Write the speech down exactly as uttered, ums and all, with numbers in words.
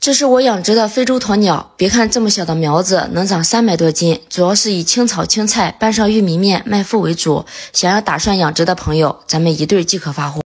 这是我养殖的非洲鸵鸟，别看这么小的苗子能长三百多斤，主要是以青草青菜拌上玉米面卖麸为主。想要打算养殖的朋友，咱们一对即可发货。